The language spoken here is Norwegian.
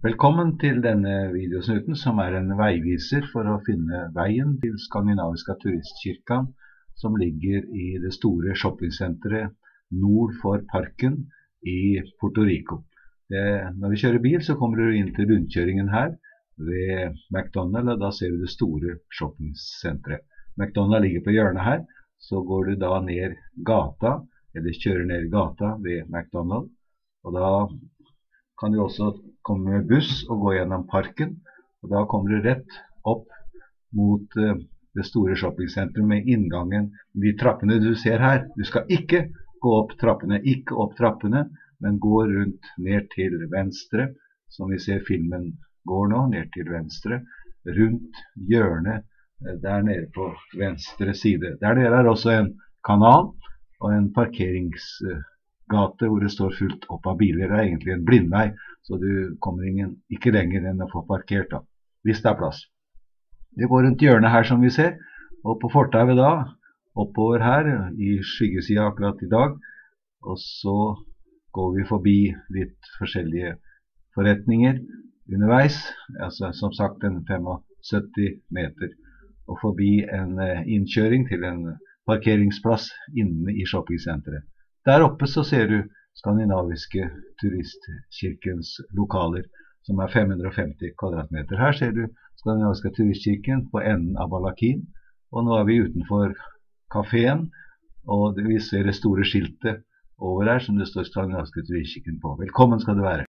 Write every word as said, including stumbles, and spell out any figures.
Velkommen til denne videosnutten som er en veiviser for å finne veien til Skandinaviska turistkirken som ligger i det store shoppingsenteret nord for parken i Puerto Rico. Det, når vi kjører bil så kommer du inn til rundkjøringen her ved McDonald's, og da ser du det store shoppingsenteret. McDonald's ligger på hjørnet her, så går du da ned gata, eller kjører ned gata ved McDonald's, og da kan du også komme med buss og gå gjennom parken, og da kommer du rett opp mot uh, det store shoppingsenteret med inngangen, de trappene du ser her. Du skal ikke gå opp trappene, ikke opp trappene, men gå rundt ned til venstre, som vi ser filmen går nå, ned til venstre, rundt hjørnet uh, der nede på venstre side. Der nede er også en kanal og en parkeringsgate hvor det står fullt opp av biler. Det er egentlig en blindvei, så du kommer ingen, ikke lenger enn å få parkert da, hvis det er plass. Vi går rundt hjørnet her som vi ser, og på fortauet da, oppover her, i skyggesida akkurat i dag, og så går vi forbi litt forskjellige forretninger underveis, altså som sagt en syttifem meter, og forbi en innkjøring til en parkeringsplass inne i shoppingsenteret. Der oppe så ser du Skandinaviske turistkirkens lokaler, som er fem hundre og femti kvadratmeter. Her ser du Skandinaviska turistkirken på enden av Balakin, og nå er vi utenfor kaféen, og vi ser det store skiltet over her som det står Skandinaviska turistkirken på. Velkommen skal du være!